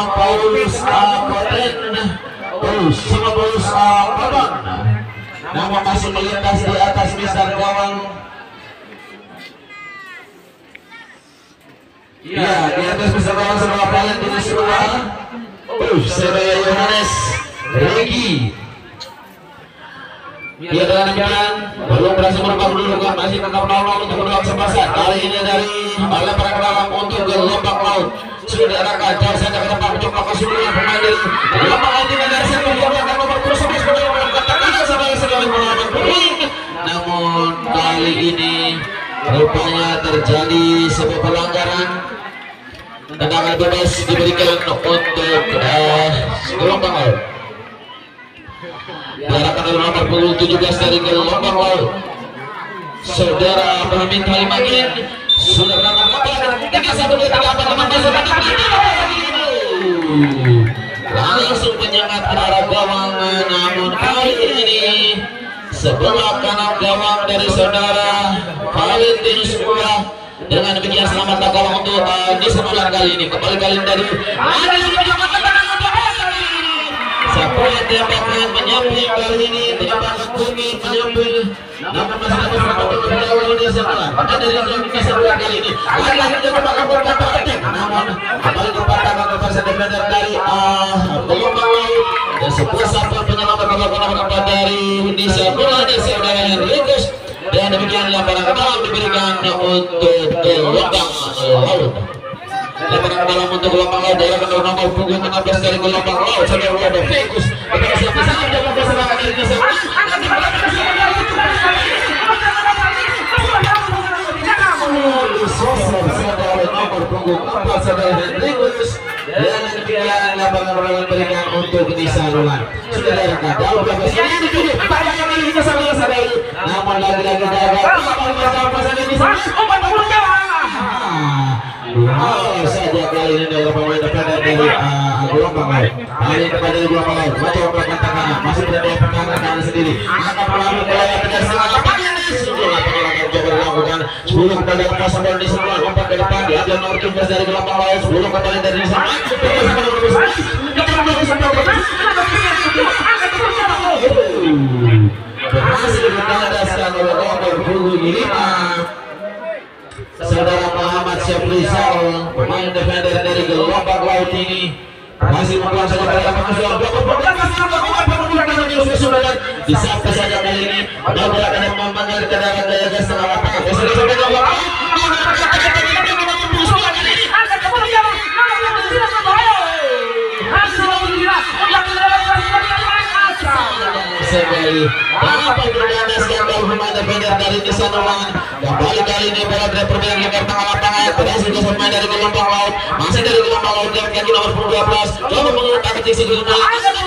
Paulus Koten sama Paulus Babang. Nama masih melintas di atas misar gawang. Ya, di atas misar gawang sebelah paling di sebelah. Surya Yohanes Regi. Ya, dengan demikian belum berhasil merebak kedudukan, masih tetap 0-0 untuk kedua kesempatan. Kali ini dari lemparan ke dalam untuk gelombang laut. Sudah diarahkan jauh saja ke depan mencoba kesulitan pemain dari gelombang laut ini dari satu gelombang nomor 11 mencoba sampai sekali melawan kuning. Namun kali ini rupanya terjadi sebuah pelanggaran. Tendangan bebas diberikan untuk gelombang laut. Diarahkan oleh nomor punggung 17 dari gelombang laut. Saudara Abraham Halimangin sudah berangkat kembali 3-1 langsung menyengat ke arah gawang, namun kali ini sebelah kanan gawang dari saudara Valentinus Murah. Dengan demikian selamat gawang untuk disebelah kali ini. Kembali kali ini dari Sapuan tembakan menyamping kali ini, tembakan kuning menyamping. Namun masih ada beberapa pendahulu di sebelah. Maka dari itu sebelah kali ini lagi tembakan berkata attack. Namun kembali dipatahkan oleh defender dari gelombang laut dan sebuah sapuan penyelamat dilakukan dari di sebelah dari Rikus. Dan demikian lemparan ke dalam diberikan untuk gelombang laut. Lemparan ke dalam untuk gelombang laut dari nomor punggung 16 dari gelombang laut. Saudara ada Vegas. Kita siapa saja dalam serangan dari Indonesia. Saudara nomor punggung 4 saudara Hendrikus. Dan demikian lemparan berikan untuk Nisa Nulan. Sudah direkam jauh ke atas ini dituju. Tangan ini kita sadari. Namun lagi-lagi jaga. Saja kali ini dari pemain depan dari gelombang laut. Kali ini kepada gelombang laut. Mencoba melakukan tekanan. Masih berada di pertahanan kanan sendiri. Akan melalui bola pada setengah lapangan. Sudah penyerangan coba dilakukan. 10 kembali ke pasang bola di sebelah. Lompat ke depan. Diambil nomor 13 dari gelombang laut. 10 kembali dari sana. Berhasil ditandaskan oleh nomor punggung 5. Saudara Muhammad Syafrizal, pemain defender dari gelombang laut ini masih membuang saja pada disapa saja kali ini. Double akan memanggil kendaraan daya gas setengah lapangan. Sekali apa berdasarkan dari pemain defender dari Nisa Nulan. Kembali kali ini bola dari permainan lebar tengah lapangan berhasil ke pemain dari gelombang laut. Masih dari gelombang laut yang kaki nomor 12 coba menggunakan ketik sigil bola.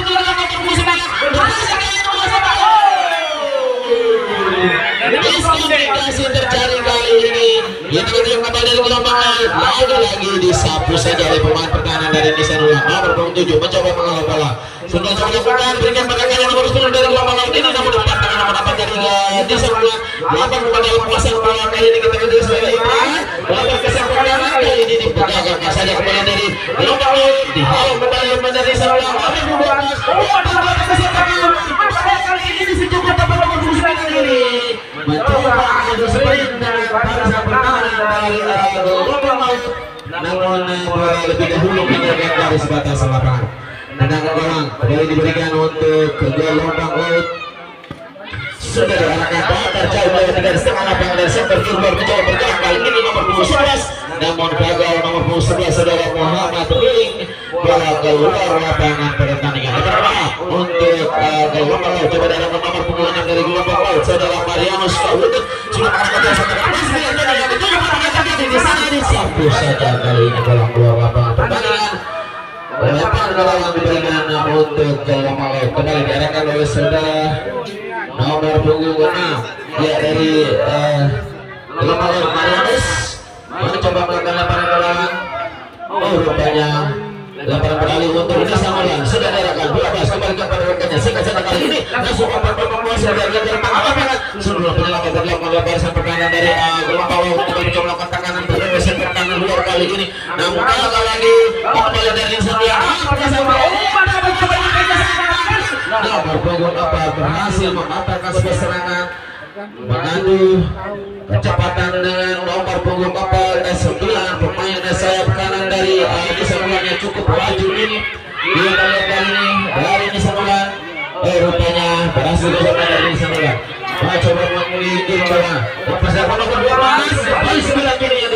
Diskriminasi terjadi kali ini. Yang kembali dari gelombang laut lagi disapu saja oleh pemain pertahanan dari Nisa Nulan. Nomor 7 mencoba mengalah bola. Sudah coba dilakukan berikan pada kaki nomor 10 dari gelombang laut ini, namun dapatkan nomor dapat dari Nisa Nulan. Lapan kepada lepasan bola kali ini kita kembali sebagai lapan kesempatan kali ini dipegang saja kembali dari gelombang laut dihalau kembali dari Nisa Nulan. Kali ini disejukkan dapat nomor 9 ini mencoba adu sprint dari para pertahanan dari gelombang laut, namun lebih dahulu menjaga garis batas lapangan. Tendangan gawang kembali diberikan untuk gelombang laut. Sudah diarahkan bakar jauh dari setengah lapangan dari sektor kiri mencoba bergerak kali ini nomor 11, namun gagal nomor 11 saudara Muhammad Ring. Bola keluar lapangan pertandingan. Terima untuk gelombang laut. Coba dari nomor punggung 6 dari gelombang laut saudara Marianus Kawudut sudah mengarahkan satu di sana disapu saja kali ini bola keluar lapangan pertandingan. Lepas yang diberikan untuk gelombang laut kembali diarahkan oleh saudara nomor punggung 6 ya dari gelombang laut Marianus mencoba melakukan lemparan bola. Rupanya lemparan beralih untuk Nisa Nulan sudah diarahkan bola kembali kepada rekannya. Singkat saja kali ini langsung sudah diarahkan tengah lapangan. Seluruh penyelamat dilakukan oleh barisan pertahanan dari gelombang laut untuk mencoba melakukan tanganan bergeser ke kanan luar kali ini. Namun gagal lagi kembali dari Nisa Nulan. nomor punggung 4 berhasil mematahkan sebuah serangan mengadu kecepatan dengan nomor punggung 4 dan 9 pemain sayap kanan dari Adi Samulan yang cukup laju ini. Dia kali ini dari Adi Samulan rupanya berhasil dari Samulan. Coba mengungguli di bawah. Pasal nomor 12 kembali 9 ini.